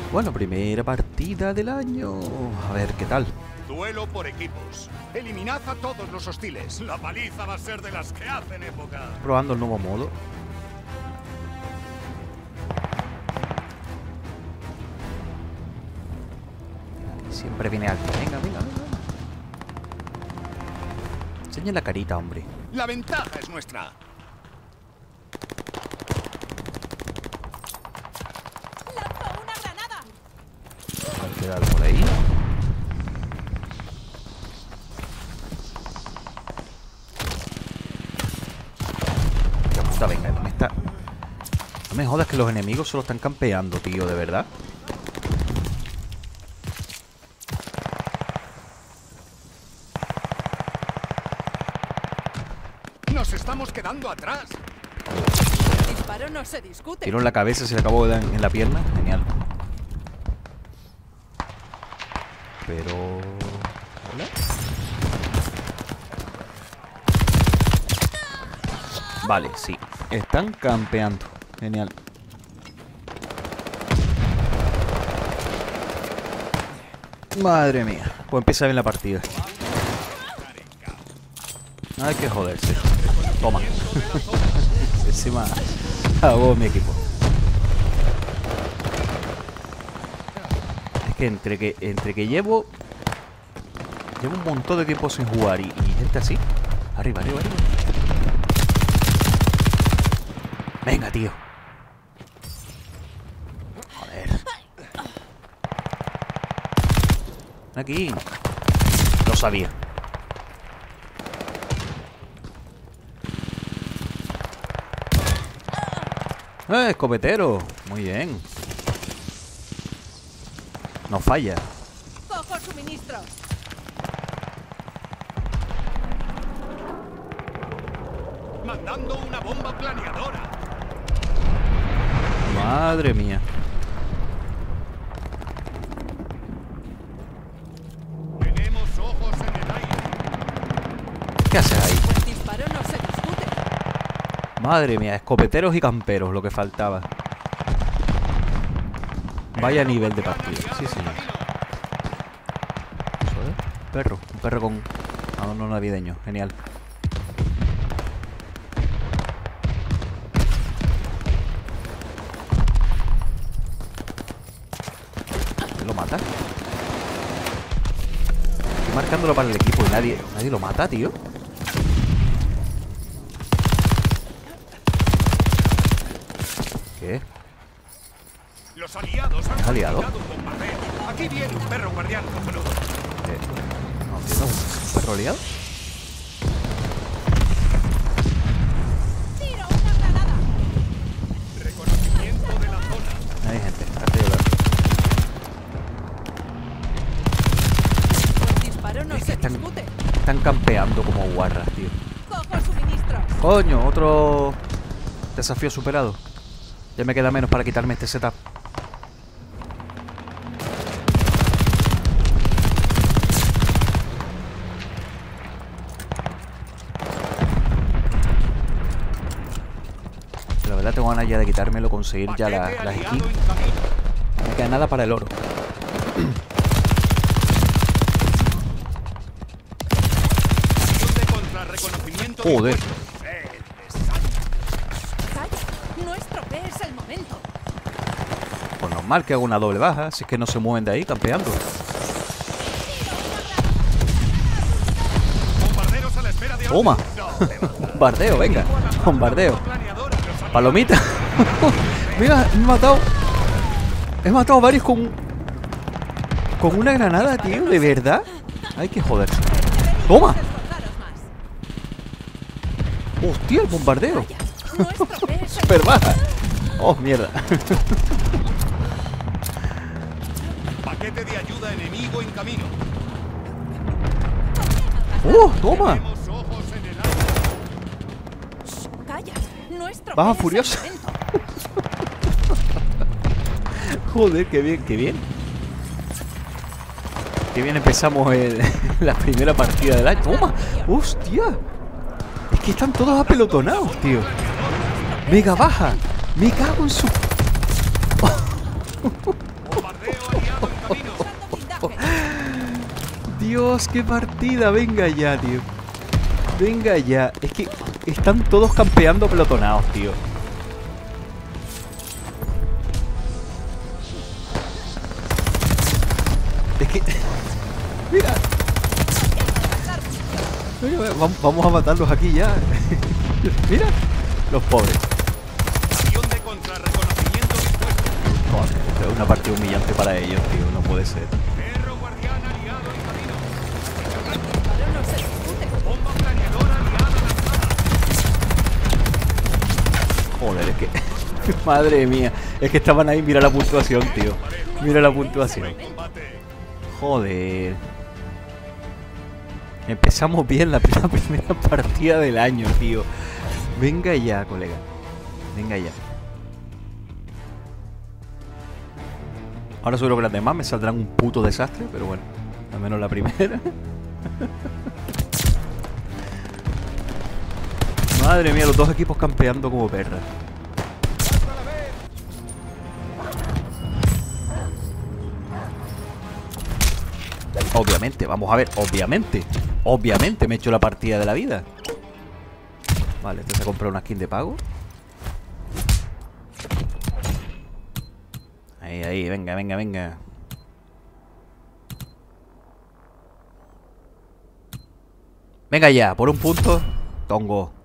Bueno, primera partida del año. A ver, ¿qué tal? Duelo por equipos. Eliminad a todos los hostiles. La paliza va a ser de las que hacen época. Probando el nuevo modo. Siempre viene alguien. Venga, venga, venga. Enseña la carita, hombre. La ventaja es nuestra. ¡Lanzo una granada! A ver, queda por ahí. Qué puta, venga, no me está... No me jodas que los enemigos solo están campeando, tío, de verdad. Nos estamos quedando atrás. El disparo no se discute. Tiro en la cabeza, se le acabó de dar en la pierna. Genial. Pero... ¿Hola? Vale, sí. Están campeando. Genial. Madre mía. Pues empieza bien la partida. Hay que joderse. Toma. Encima hago mi equipo. Es que entre que llevo un montón de tiempo sin jugar y gente así. Arriba, arriba, arriba. Venga, tío. Joder. Aquí. Lo sabía. Escopetero. Muy bien. No falla. ¡Cojo suministros! Mandando una bomba planeadora. Madre mía. Tenemos ojos en el aire. ¿Qué haces ahí? El disparo no se discute. Madre mía, escopeteros y camperos, lo que faltaba. Vaya nivel de partida. Sí, señor. Eso es. Perro. Un perro con adorno navideño. Genial. ¿Lo mata? Estoy marcándolo para el equipo y nadie lo mata, tío. ¿Qué? Los aliados han ¿Aliado? fabricado un bombardeo. Aquí viene un perro guardián, cojonudo. No entiendo. ¿Un perro liado? ¡Tiro una granada! Reconocimiento de la zona. Hay gente. Arte de ver. El disparo no se discute. Están campeando como guarras, tío. ¡Cojo suministros! Coño, otro desafío superado. Ya me queda menos para quitarme este setup. La verdad tengo ganas ya de quitármelo, conseguir ya las Paquete aliado skins. en camino. No me queda nada para el oro. Acción de contrarreconocimiento de Joder. impuestos. Desastre. ¡Calla! Nuestro es el momento. Pues normal que haga una doble baja, si es que no se mueven de ahí campeando. Bombarderos a la espera de Toma. órdenes. No te vas a- Bombardeo, venga. Bombardeo. Planeadora. Los aliados- Palomita. Mira, me he matado. He matado a varios con una granada, tío. ¿De verdad? Hay que joderse. ¡Toma! Esforzaros más. ¡Hostia, el bombardeo! Nuestro es el ¡Super baja! ¡Oh, mierda! Paquete de ayuda enemigo en camino. ¡Toma! Tenemos ojos en el aire. ¡Calla! Nuestro Baja es el furiosa. momento. Joder, qué bien, qué bien. Qué bien empezamos la primera partida del año. ¡Toma! ¡Hostia! Es que están todos apelotonados, tío. Mega baja. Me cago en su... Dios, qué partida. Venga ya, tío. Venga ya. Es que están todos campeando pelotonados, tío. Es que... Mira. Mira, vamos a matarlos aquí ya. Mira. Los pobres. Avión de contrarreconocimiento dispuesto. Joder, esto es una partida humillante para ellos, tío. No puede ser. Perro guardián aliado en camino. Pero no se discute. Bomba planeadora aliada lanzada. Joder, es que... Madre mía. Es que estaban ahí. Mira la puntuación, tío. Mira la puntuación. Combate. Joder. Empezamos bien la primera partida del año, tío. Venga ya, colega. Venga ya. Ahora seguro que las demás me saldrán un puto desastre, pero bueno. Al menos la primera. Madre mía, los dos equipos campeando como perras. Obviamente, vamos a ver, obviamente me he hecho la partida de la vida. Vale, entonces he comprado una skin de pago. Ahí, venga. Venga ya, por un punto, Tongo.